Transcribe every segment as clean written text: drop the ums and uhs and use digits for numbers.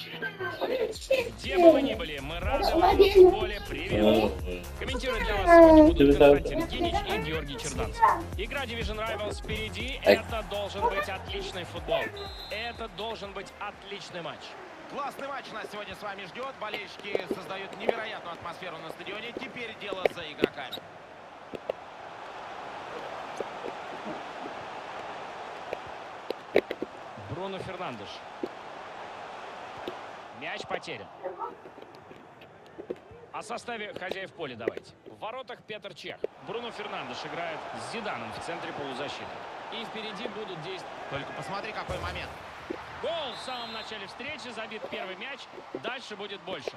Где бы вы ни были, мы рады вам в поле. Привет. Комментируют для вас сегодня будут Константин Гинич и Георгий Черданцев. Игра Division Rivals впереди. Это должен быть отличный футбол. Это должен быть отличный матч. Классный матч нас сегодня с вами ждет. Болельщики создают невероятную атмосферу на стадионе. Теперь дело за игроками. Бруно Фернандеш. Мяч потерян. О составе хозяев поля давайте. В воротах Петр Чех. Бруно Фернандеш играет с Зиданом в центре полузащиты. И впереди будут действовать. Только посмотри, какой момент. Гол в самом начале встречи. Забит первый мяч. Дальше будет больше.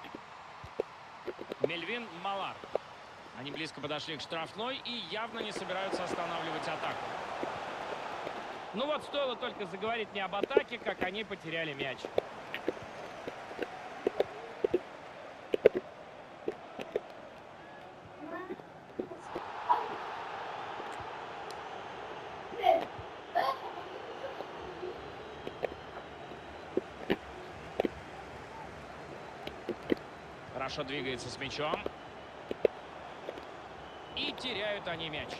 Мельвин Малар. Они близко подошли к штрафной и явно не собираются останавливать атаку. Ну вот, стоило только заговорить не об атаке, как они потеряли мяч. Хорошо двигается с мячом. И теряют они мяч.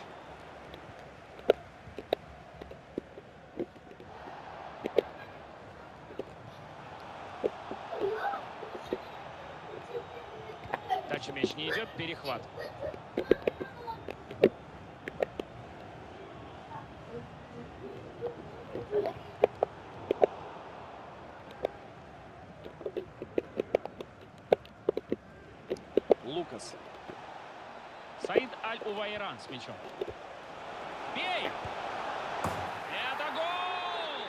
Дальше мяч не идет, перехват. Лукас. Саид Аль-Увайран с мячом. Бей! Это гол!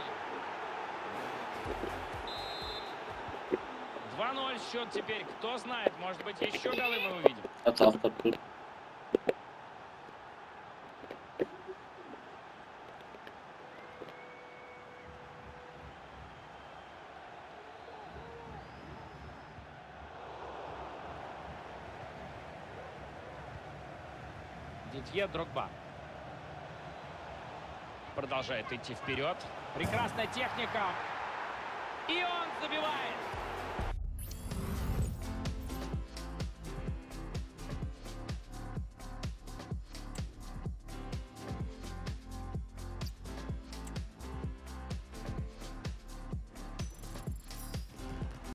2-0 счет теперь. Кто знает, может быть, еще голы мы увидим. Дидье Дрогба. Продолжает идти вперед. Прекрасная техника. И он забивает.